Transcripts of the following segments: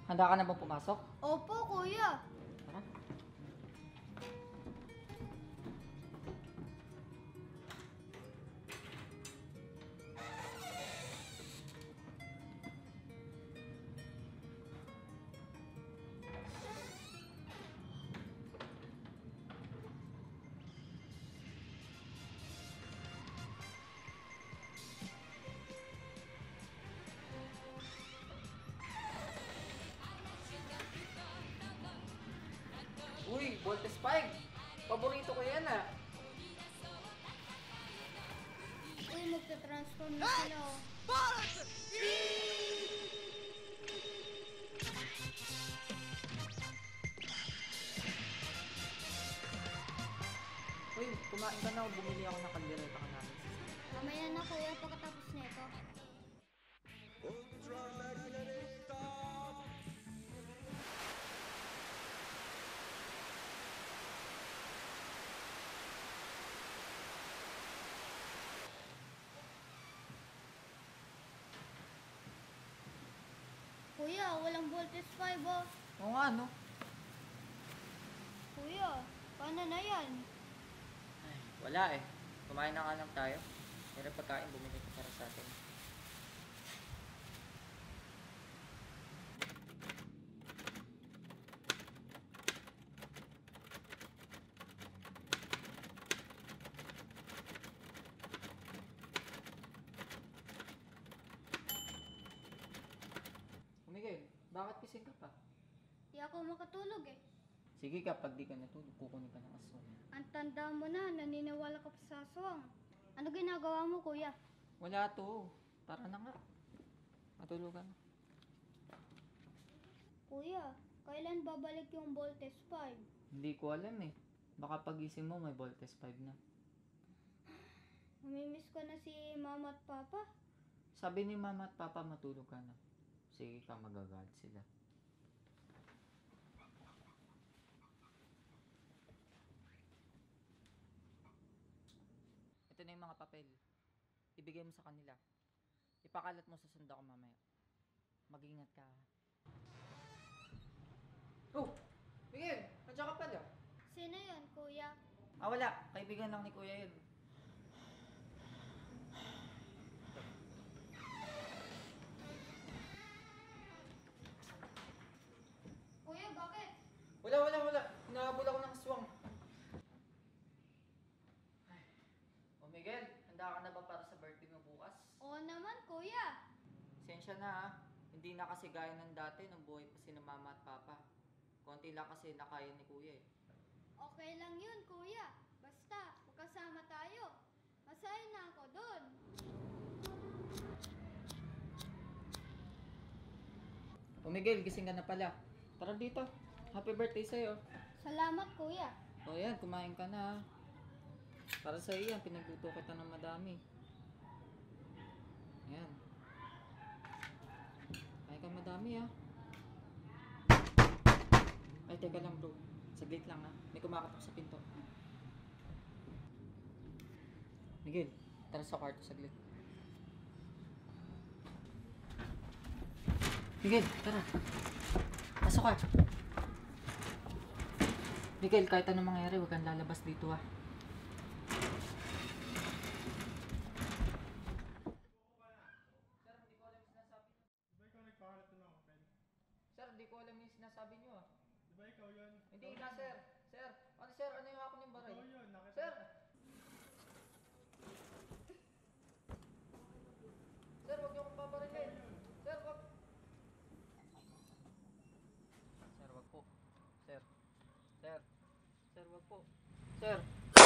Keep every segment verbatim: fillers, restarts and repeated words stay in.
Handa ka na bang pumasok? Opo, kuya. Tara. Uy, Voltes five! Paborito ko yan ah! Uy, magta-transform na sila. Oh. Uy, kumain ka na o bumili ako ng kaldereta ka namin. Mamaya na, kuya, pagkatapos nito. Kuya, walang voltage five, oh. Oo nga, no? Kuya, paano na yan? Ay, wala eh. Kumain na nga lang tayo. Pero pagkain, bumili ko para sa atin. Miguel, bakit kising ka pa? Di ako makatulog eh. Sige, kapag di ka natulog, kukunin ka ng aswang. Ang tanda mo na, naniniwala ka pa sa aswang. Ano ginagawa mo, kuya? Wala to. Tara na nga. Matulog ka na. Kuya, kailan babalik yung voltage five? Hindi ko alam eh. Baka pagising mo may Voltes five na. Namimiss ko na si mama at papa. Sabi ni mama at papa matulog ka na. Sige ka, magagalit sila. Ito na yung mga papel. Ibigay mo sa kanila. Ipakalat mo sa sunda ko mamaya. Mag-ingat ka. Oh! Miguel! Nandiyan ka pala. Sino yun, kuya? Ah, wala. Kaibigan lang ni kuya yun. Kuya, bakit? Wala, wala, wala. Hinahabol ako ng aswang. Ay. O Miguel, handa ka na ba para sa birthday mo bukas? Oo naman, kuya. Sensya na ha. Hindi na kasi gaya ng dati nung buhay pa si na mama at papa. Konti lang kasi nakaya ni kuya eh. Okay lang yun, kuya. Basta, magkasama tayo. Masaya na ako dun. O Miguel, gising ka na pala. Tara dito. Happy birthday sa'yo. Salamat, kuya. O yan, kumain ka na ha. Para sa'yo yan, pinagluto kita ng madami. Yan. Kain ka madami ha. Ay, teka lang bro. Saglit lang ha. May kumakatok sa pinto. Miguel, tara sa kwarto saglit. Miguel, tara. Pasok ka. Miguel, kahit anong mangyari, huwag kang lalabas dito ha. Sir, hindi ko alam yung sinasabi nyo ah. Diba ikaw yun? Hindi na sir. Sir, ano sir, ano yung hapon yung baril? Ikaw yun, nakita Sir! ko. Sir, huwag niyo akong babarilin. Sir, wag. Sir, wag po. Sir. Sir. Sir, wag po. Sir.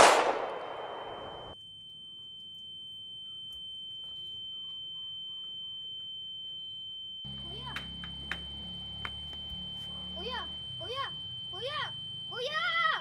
Kuya! Kuya! Kuya! Kuya! Kuya!